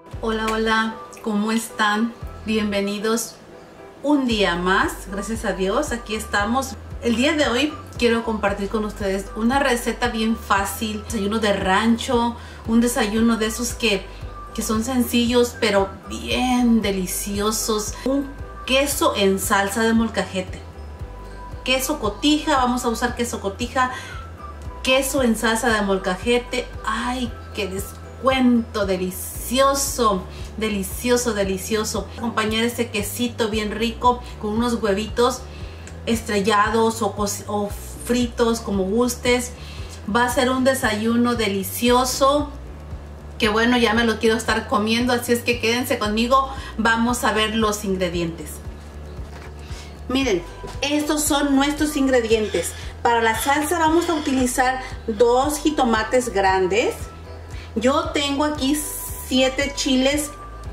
Hola, hola, ¿cómo están? Bienvenidos un día más, gracias a Dios, aquí estamos. El día de hoy quiero compartir con ustedes una receta bien fácil, desayuno de rancho, un desayuno de esos que son sencillos pero bien deliciosos. Un queso en salsa de molcajete, queso cotija, vamos a usar queso cotija, queso en salsa de molcajete. Ay, qué descuento, delicioso, delicioso, delicioso. Acompañar este quesito bien rico con unos huevitos estrellados o fritos, como gustes. Va a ser un desayuno delicioso que bueno, ya me lo quiero estar comiendo, así es que quédense conmigo. Vamos a ver los ingredientes. Miren, estos son nuestros ingredientes. Para la salsa vamos a utilizar 2 jitomates grandes. Yo tengo aquí 7 chiles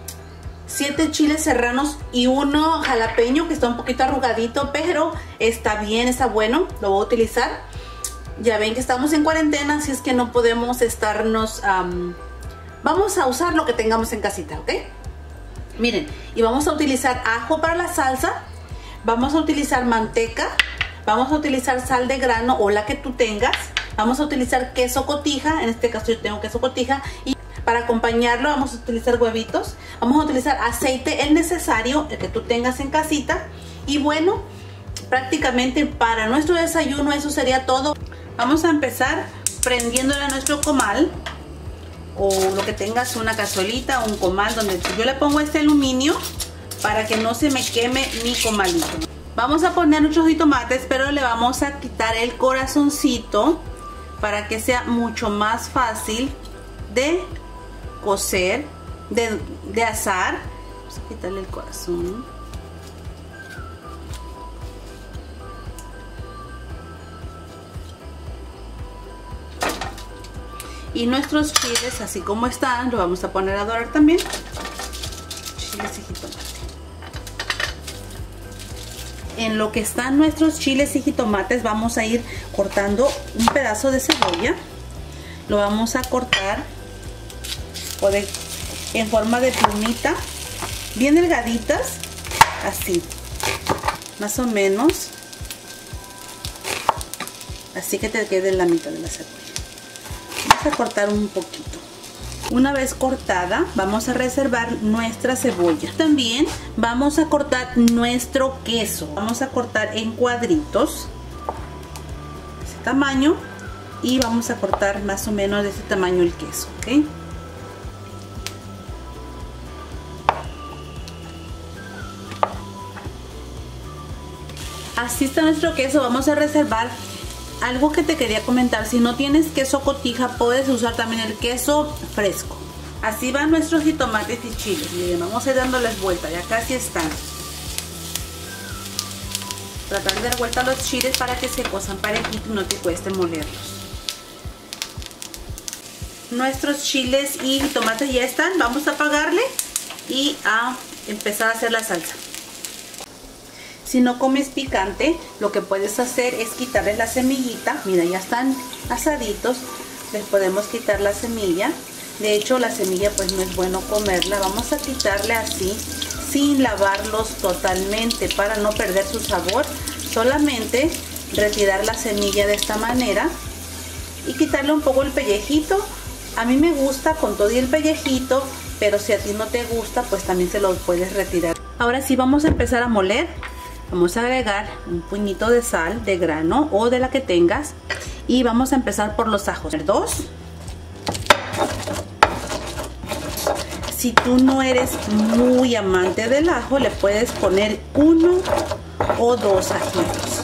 serranos y 1 jalapeño que está un poquito arrugadito, pero está bien, está bueno, lo voy a utilizar. Ya ven que estamos en cuarentena, así es que no podemos estarnos... vamos a usar lo que tengamos en casita, ¿ok? Miren, y vamos a utilizar ajo para la salsa, vamos a utilizar manteca, vamos a utilizar sal de grano o la que tú tengas, vamos a utilizar queso cotija, en este caso yo tengo queso cotija, y para acompañarlo vamos a utilizar huevitos, vamos a utilizar aceite, el necesario, el que tú tengas en casita, y bueno, prácticamente para nuestro desayuno eso sería todo. Vamos a empezar prendiéndole a nuestro comal, o lo que tengas, una cazuelita o un comal, donde yo le pongo este aluminio para que no se me queme mi comalito. Vamos a poner nuestros jitomates, pero le vamos a quitar el corazoncito para que sea mucho más fácil de cocer, de asar. Vamos a quitarle el corazón. Y nuestros chiles, así como están, los vamos a poner a dorar también. Chiles y jitomate. En lo que están nuestros chiles y jitomates, vamos a ir cortando un pedazo de cebolla. Lo vamos a cortar en forma de plumita, bien delgaditas, así, más o menos, así que te quede la mitad de la cebolla. Vamos a cortar un poquito. Una vez cortada, vamos a reservar nuestra cebolla. También vamos a cortar nuestro queso. Vamos a cortar en cuadritos, de ese tamaño, y vamos a cortar más o menos de ese tamaño el queso, ¿ok? Así está nuestro queso. Vamos a reservar. Algo que te quería comentar, si no tienes queso cotija, puedes usar también el queso fresco. Así van nuestros jitomates y chiles. Miren, vamos a ir dándoles vuelta, ya casi están. Tratar de dar vuelta a los chiles para que se cosan parejitos y no te cueste molerlos. Nuestros chiles y jitomates ya están. Vamos a apagarle y a empezar a hacer la salsa. Si no comes picante, lo que puedes hacer es quitarle la semillita. Mira, ya están asaditos. Les podemos quitar la semilla. De hecho, la semilla pues no es bueno comerla. Vamos a quitarle así, sin lavarlos totalmente para no perder su sabor. Solamente retirar la semilla de esta manera y quitarle un poco el pellejito. A mí me gusta con todo y el pellejito, pero si a ti no te gusta, pues también se lo puedes retirar. Ahora sí vamos a empezar a moler. Vamos a agregar un puñito de sal de grano o de la que tengas y vamos a empezar por los ajos. 2. Si tú no eres muy amante del ajo, le puedes poner 1 o 2 ajitos.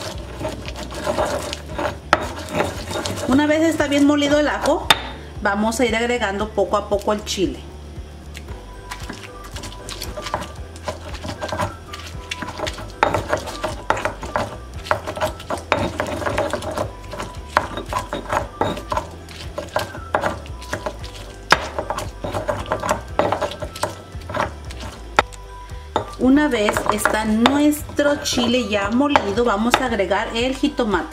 Una vez está bien molido el ajo, vamos a ir agregando poco a poco el chile. Una vez está nuestro chile ya molido, vamos a agregar el jitomate.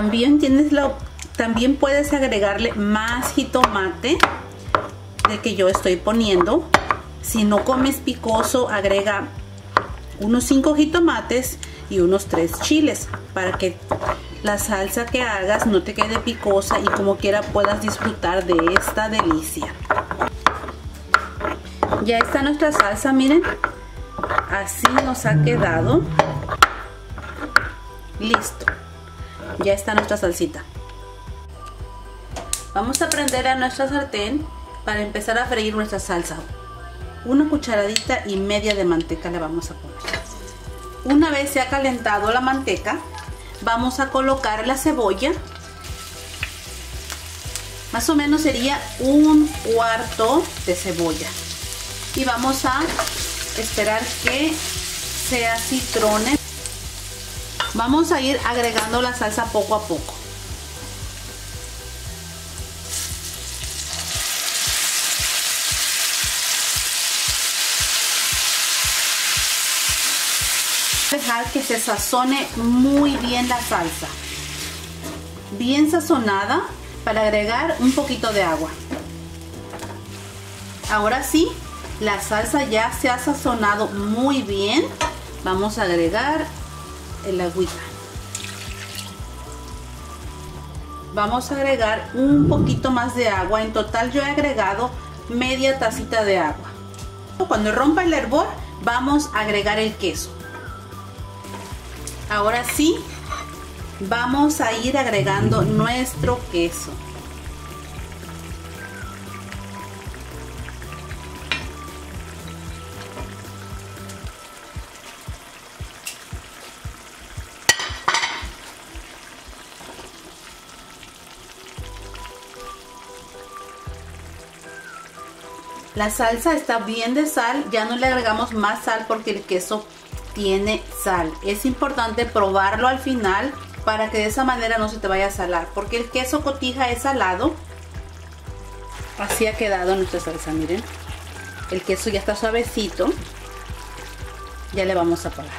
También también puedes agregarle más jitomate del que yo estoy poniendo. Si no comes picoso, agrega unos 5 jitomates y unos 3 chiles para que la salsa que hagas no te quede picosa y como quiera puedas disfrutar de esta delicia. Ya está nuestra salsa, miren, así nos ha quedado. Listo, ya está nuestra salsita. Vamos a prender a nuestra sartén para empezar a freír nuestra salsa. Una cucharadita y media de manteca le vamos a poner. Una vez se ha calentado la manteca, vamos a colocar la cebolla. Más o menos sería un cuarto de cebolla. Y vamos a esperar que se acitrone. Vamos a ir agregando la salsa poco a poco. Dejar que se sazone muy bien la salsa, bien sazonada, para agregar un poquito de agua. Ahora sí, la salsa ya se ha sazonado muy bien. Vamos a agregar el agüita. Vamos a agregar un poquito más de agua. En total yo he agregado media tacita de agua. Cuando rompa el hervor, vamos a agregar el queso. Ahora sí, vamos a ir agregando nuestro queso. La salsa está bien de sal, ya no le agregamos más sal porque el queso tiene sal. Es importante probarlo al final para que de esa manera no se te vaya a salar, porque el queso cotija es salado. Así ha quedado nuestra salsa, miren. El queso ya está suavecito. Ya le vamos a apagar.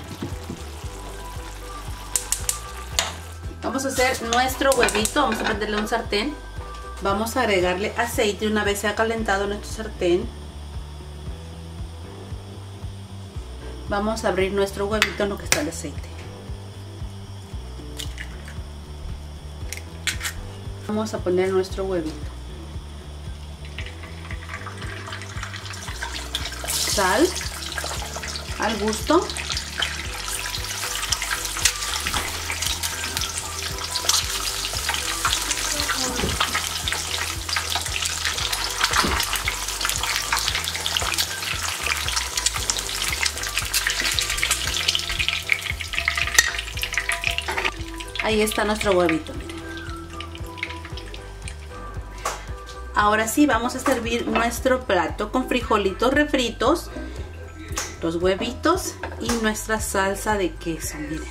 Vamos a hacer nuestro huevito. Vamos a prenderle un sartén. Vamos a agregarle aceite una vez se ha calentado nuestro sartén. Vamos a abrir nuestro huevito en lo que está el aceite. Vamos a poner nuestro huevito. Sal al gusto. Ahí está nuestro huevito, miren. Ahora sí vamos a servir nuestro plato con frijolitos refritos, los huevitos y nuestra salsa de queso, miren.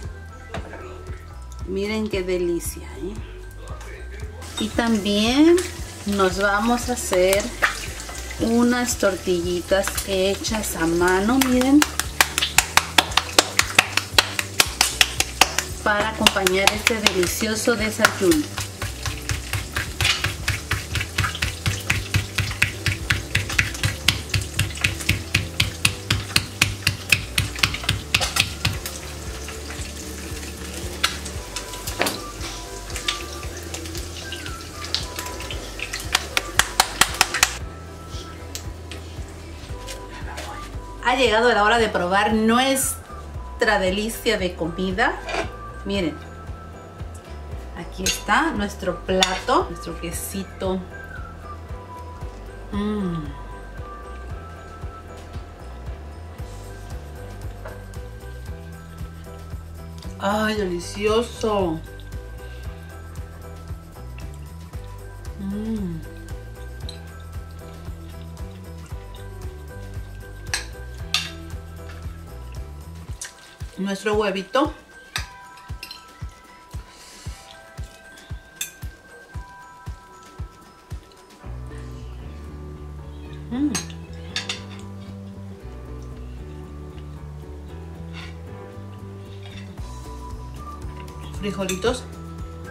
Miren qué delicia, ¿eh? Y también nos vamos a hacer unas tortillitas hechas a mano, miren, para acompañar este delicioso desayuno. Ha llegado la hora de probar nuestra delicia de comida. Miren, aquí está nuestro plato, nuestro quesito. ¡Ay, delicioso! Nuestro huevito. Frijolitos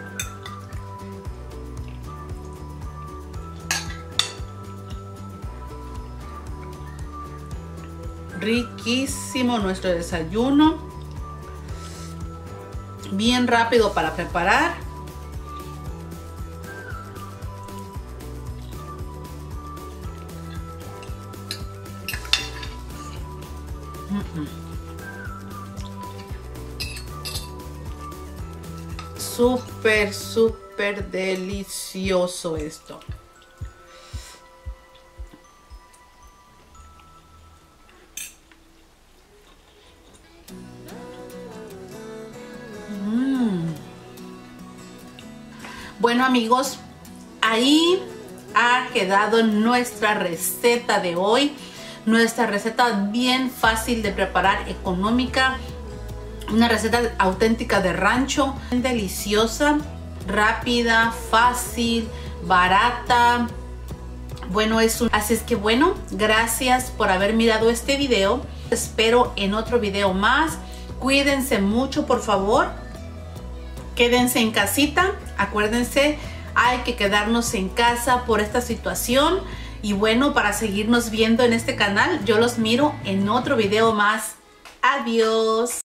Riquísimo nuestro desayuno. Bien rápido para preparar. Súper, súper delicioso esto. Bueno, amigos, ahí ha quedado nuestra receta de hoy. Nuestra receta bien fácil de preparar, económica. Una receta auténtica de rancho, deliciosa, rápida, fácil, barata. Bueno, así es que bueno, gracias por haber mirado este video. Espero en otro video más. Cuídense mucho, por favor. Quédense en casita. Acuérdense, hay que quedarnos en casa por esta situación. Y bueno, para seguirnos viendo en este canal, yo los miro en otro video más. Adiós.